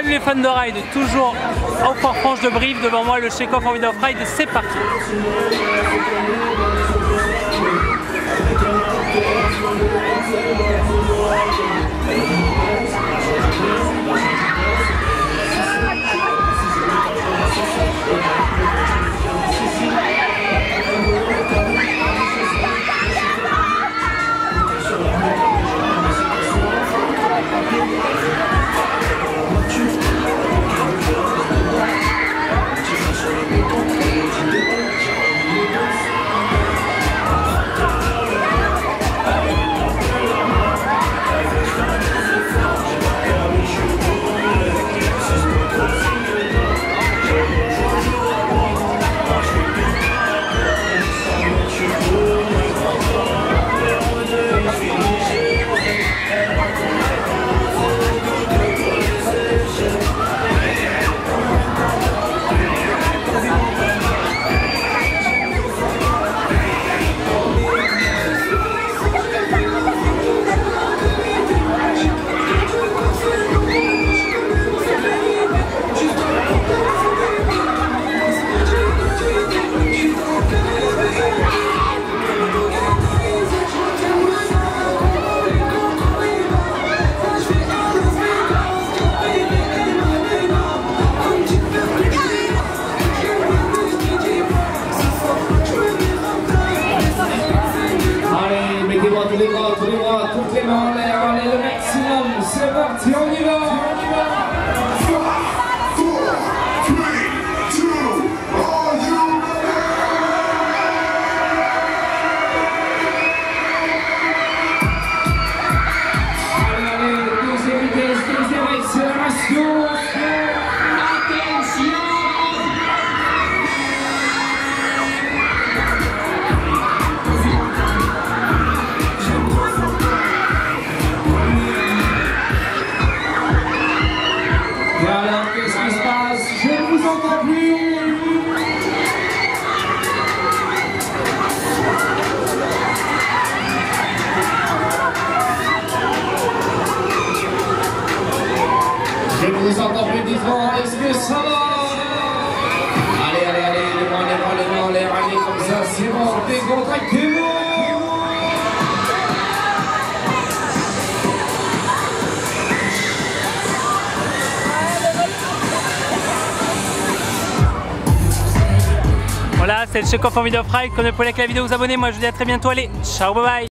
Salut les fans de ride, toujours au Port-Franche de Brive, devant moi le Chekhov en vidéo ride, c'est parti. Tous les bras, toutes les mains en l'air, allez le maximum, c'est parti, on y va, on y va. 5, 4, 3, 2, are you ready? Allez, deuxième vitesse, deuxième accélération. Attention! Et alors, qu'est-ce qui se passe? Je ne vous entends plus! Je ne vous entends plus, dites-moi, est-ce que ça va? Allez, allez, allez, les mains en l'air, allez, comme ça, c'est bon, décontractez-vous! Voilà, c'est le Chekhov en vidéo ride. Comme vous pouvez liker la vidéo, vous abonner. Moi je vous dis à très bientôt. Allez, ciao, bye bye.